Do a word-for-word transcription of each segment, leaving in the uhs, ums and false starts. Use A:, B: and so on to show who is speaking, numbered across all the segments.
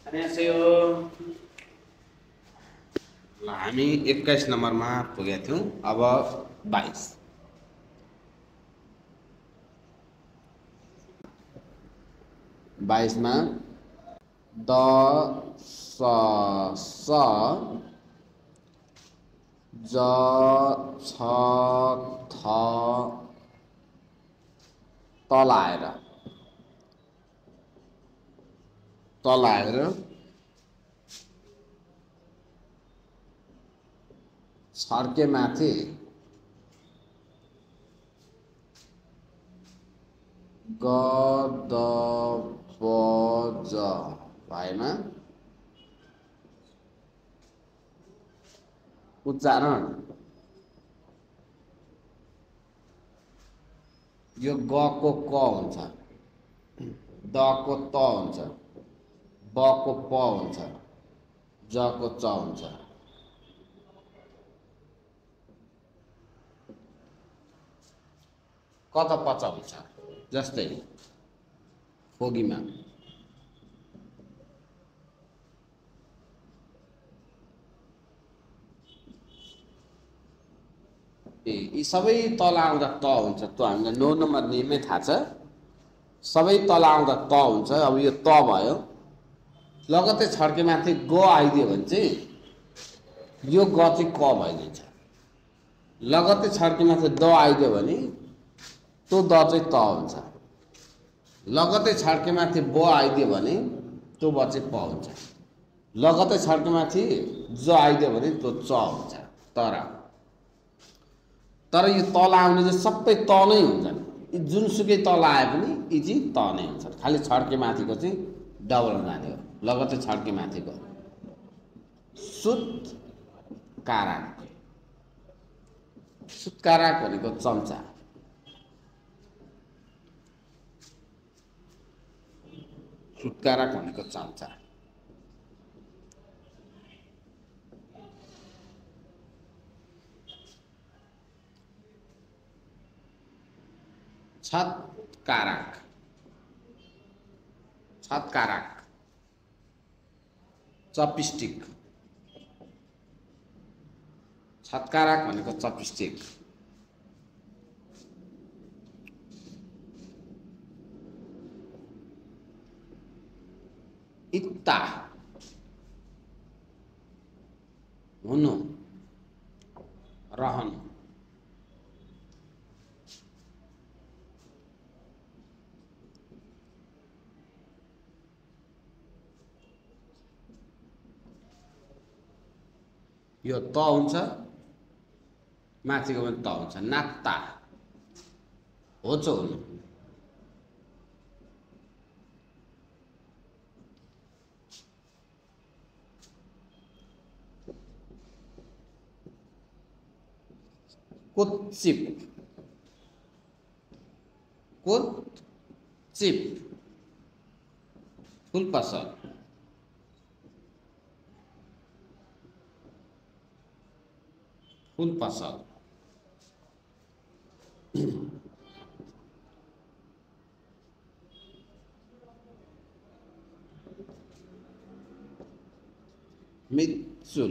A: 안녕하세요. ल हामी एक्काइस नम्बरमा पुगेका थियौं। अब बाइस बाइस मा द स स ज छ थ तलाएर तलाएर छर्के माथि ग द प ज भएमा उच्चारण यो ग को क हुन्छ, द को त हुन्छ, ब को प हुन्छ, ज को च हुन्छ। कत पच हुन्छ। जस्तै फोगीमा ए यी सबै तल आउँदा त हुन्छ। त हामीलाई नौ नम्बर नियममै थाहा छ, सबै तल आउँदा त हुन्छ। अब यो त भयो, लगतै छड्के माथि ग आइदियो भने चाहिँ यो ग चाहिँ क भइदिन्छ। लगतै छड्के माथि द आइदियो भने त्यो द चाहिँ त हुन्छ। लगतै छड्के माथि ब आइदियो भने त्यो ब चाहिँ प हुन्छ। लगतै छड्के माथि ज आइदियो भने त्यो च हुन्छ। तर तर यो तल आउने चाहिँ सबै त नै हुन्छन्। यी जुनसुकै तल आए पनि यी चाहिँ त नै हुन्छन्। खालि छड्के माथिको चाहिँ डबल जाने हो। लगतै छड्के माथिको सुत्काराक, सुत्काराक भनेको चम्चा, सुत्काराक भनेको चम्चा। छतकाराक, छतकाराक चपस्टिक, छतकाराक भनेको चपस्टिक। इत्ता हुनु, रहनु। यो त हुन्छ, माथिको पनि त हुन्छ। नात्ता होचो हुनु, कुत्सिप, कुत्सिप फुल पसल, फुल पसल। मित्सुल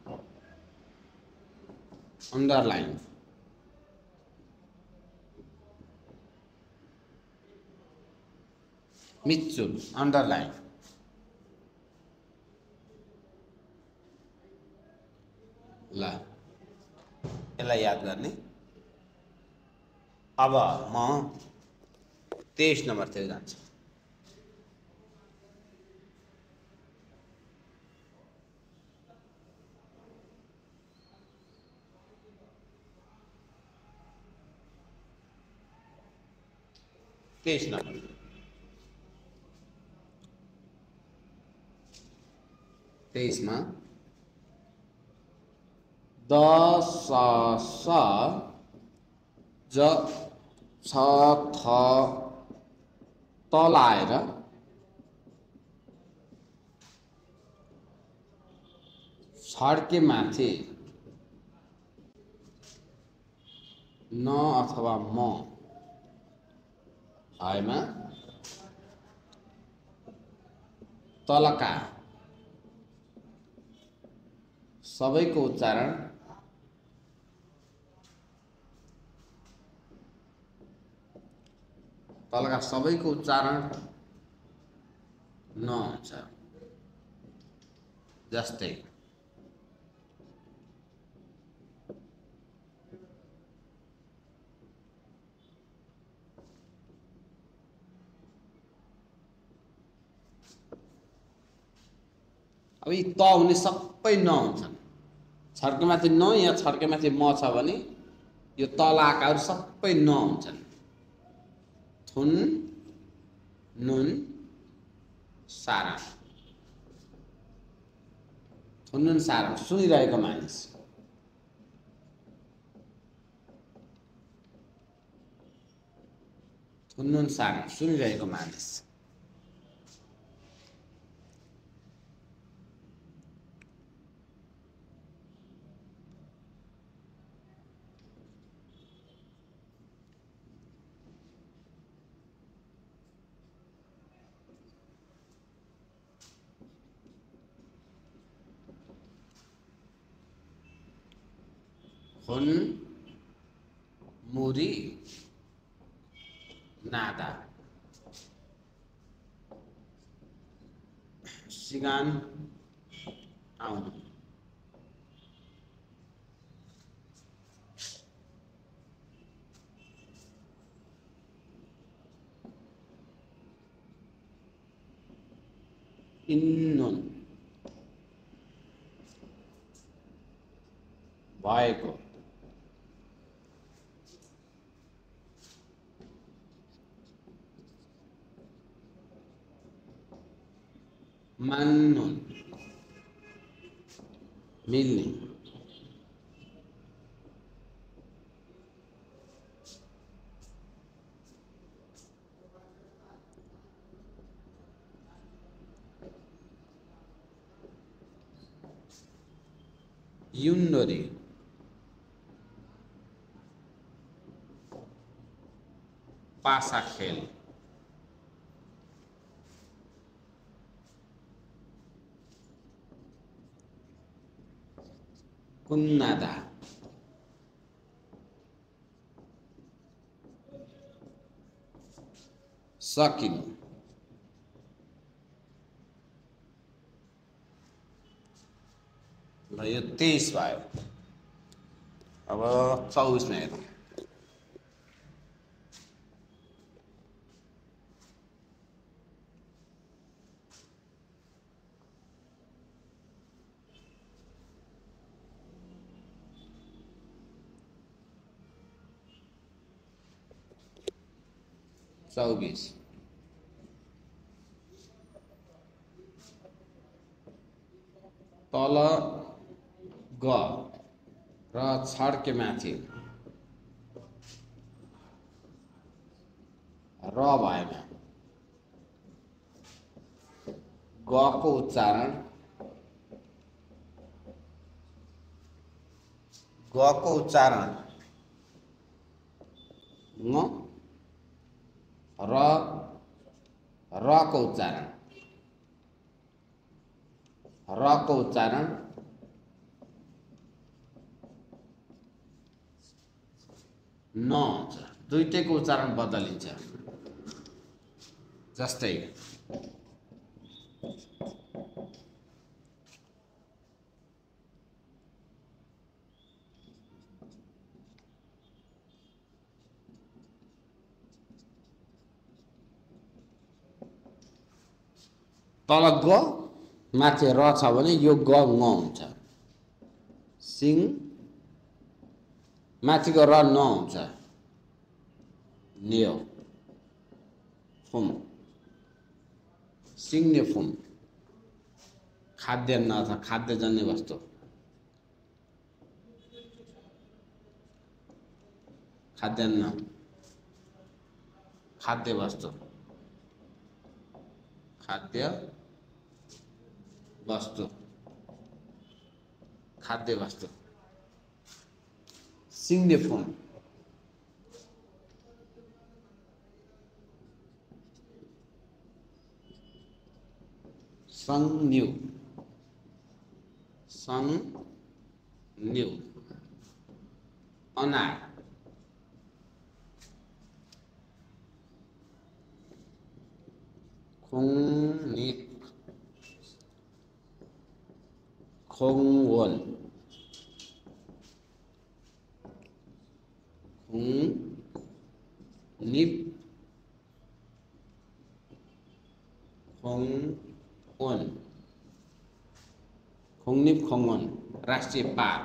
A: अंडरलाइन, मित्सुल अंडरलाइन। ल यसलाई याद गर्ने। अब म तेईस नम्बरतिर जान्छु। तेईस नंबर तेईस में द स स ज छ थ त लाएर छड्के माथि न अथवा म आएमा तलका सबैको उच्चारण तलका सबैको उच्चारण न हुन्छ। जस्तै अब यी त हुने सबै न हुन्छन्। छड्केमाथि न या छड्केमाथि म छ भने यो तलाकाहरू सबै न हुन्छन्। थुन नुन सारा थुन नुन सारा सुनिरहेको मानिस थुन नुन सारा सुनिरहेको मानिस हुन मुरी नादा सिगान आउनु इन्नुन भएको मान्नुन मिल्ने युन्डोरी पासा खेल कुन्नादा सकिनु ल यो तेइस भयो। अब चौबिसमा हेरौँ। चौबीस तल ग र छड्के माथि र भएमा ग को उच्चारण ग को उच्चारण न र र को उच्चारण र को उच्चारण न हुन्छ। दुईटैको उच्चारण बदलिन्छ। जस्तै तल ग माथि र छ भने यो ग ङ हुन्छ। सिङ माथिको र न हुन्छ। न्यो फुम सिङ्ने फुम खाद्यान्न अथवा खाद्यजन्य वस्तु खाद्यान्न खाद्य वस्तु खाद्य वस्तु खाद्य वस्तु सिङ्ने फुम संज्ञु सं न्यू अनार खुङनिप खोङवन खुङनिप खोङवन खुङनिप खोङवन राष्ट्रिय पार्क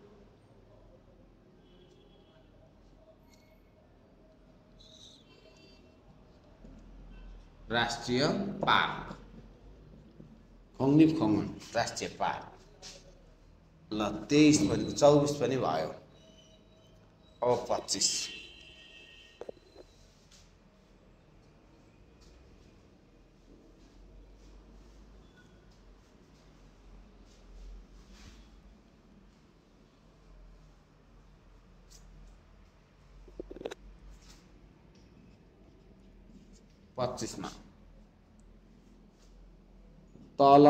A: राष्ट्रिय पार्क खोङनिप खोङवन राष्ट्रिय पार्क ल तेईस पनि चौबीस पनि भयो अब पच्चीस पच्चीस में तल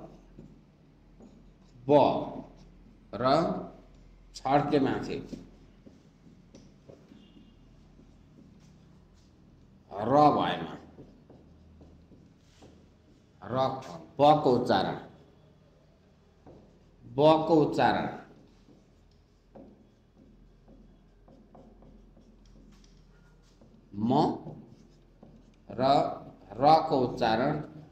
A: ब र छड्के माथि र भएमा र ब को उच्चारण ब को उच्चारण म र र को उच्चारण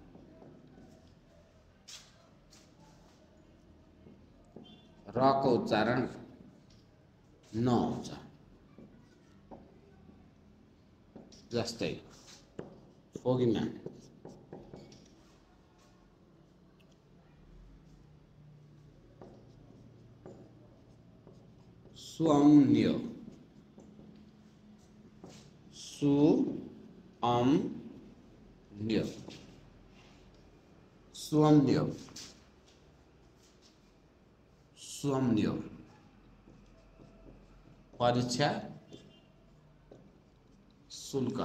A: र को उच्चारण न हुन्छ जस्तै फोगीमा सुअम्न्यो सु अम न्यो सुअम्न्यो सुअम्न्यो परीक्षा शुल्क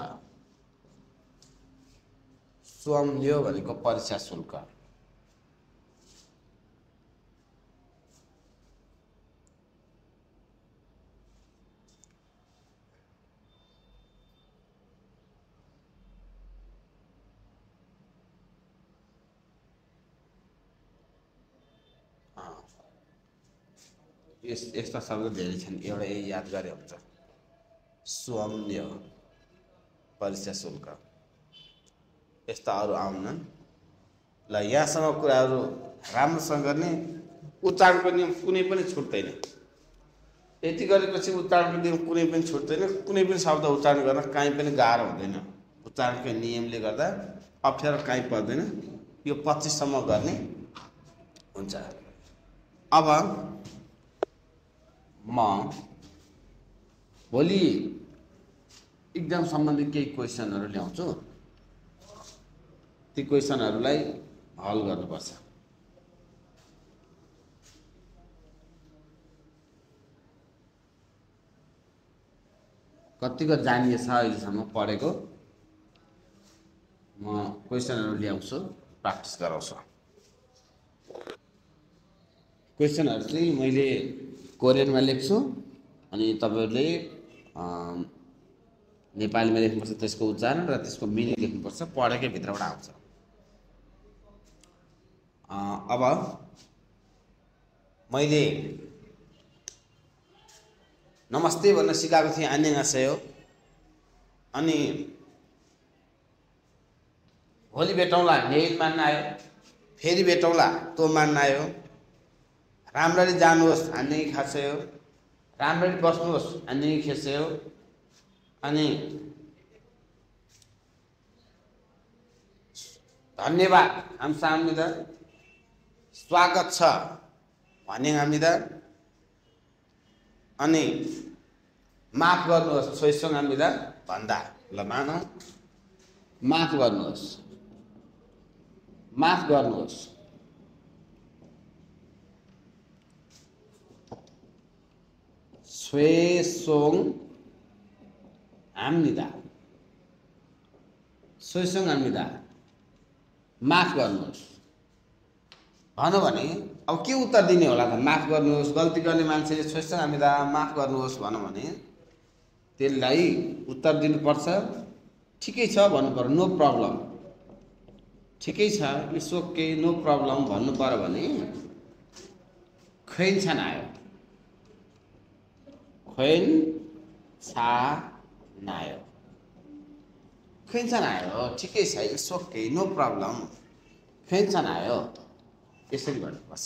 A: सुअम्न्यो भनेको परीक्षा शुल्क यस यस्ता शब्द धेरै छन् एउटा यही याद गरे हुन्छ सुअम्न्यो परीक्षा शुल्क यस्ता अरू आउनन् ल यहाँसम्म कुराहरू राम्रोसँग गर्ने उच्चारणको नियम कुनै पनि छुट्दैन यति गरेपछि उच्चारणको नियम कुनै पनि छुट्दैन कुनै पनि शब्द उच्चारण गर्न कहीँ पनि गाह्रो हुँदैन उच्चारणको नियमले गर्दा अप्ठ्यारो कहीँ पर्दैन यो पच्चीस सम्म गर्ने हुन्छ अब म भोलि एक्जाम सम्बन्धी केही क्वेसनहरू ल्याउँछु ती क्वेसनहरूलाई हल गर्नुपर्छ कतिको जानिएछ अहिलेसम्म पढेको म क्वेसनहरू ल्याउँछु प्र्याक्टिस गराउँछु क्वेसनहरू चाहिँ मैले कोरियनमा लेख्छु अनि तपाईहरुले नेपालीमा लेख्नुपर्छ त्यसको उच्चारण र त्यसको मिनिङ लेख्नुपर्छ पढेकै भित्रबाट आउँछ अब मैले नमस्ते भन्न सिकाएको थिएँ 안녕하세요 अनि भोलि भेटौँला नेल मान्न आयो फेरि भेटौँला तो मान्न आयो राम्ररी जानुहोस् 안녕히 가세요 राम्ररी बस्नुहोस् 안녕히 계세요 अनि धन्यवाद 감사합니다 स्वागत छ 환영합니다 अनि माफ गर्नुहोस् 죄송합니다 भन्दा ल मान माफ गर्नुहोस् माफ गर्नुहोस् 죄송합니다 죄송합니다 माफ गर्नुहोस् भन्यो भने अब के उत्तर दिने होला त? माफ गर्नुहोस्, गल्ती गर्ने मान्छेले सोच्छ हामीलाई माफ गर्नुहोस् भन्यो भने त्यसलाई उत्तर दिनुपर्छ ठिकै छ भन्नु पर्यो, नो प्रब्लम, ठिकै छ, इट्स ओके, नो प्रब्लम भन्नु पर्यो भने खैन छान आयो, खैन छा नायो, खैन छान आयो, ठिकै छ, इट्स ओके, नो प्रब्लम, खैन छान आयो, यसरी भन्नुपर्छ।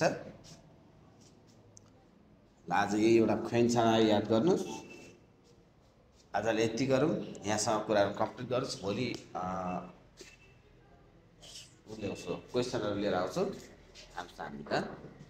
A: ल आज यही एउटा खैन छान आयो याद गर्नुहोस्। आजले यति गरौँ, यहाँसम्म कुराहरू कम्प्लिट गरोस्। भोलि उसले उसो क्वेसनहरू लिएर आउँछु हामी सामने।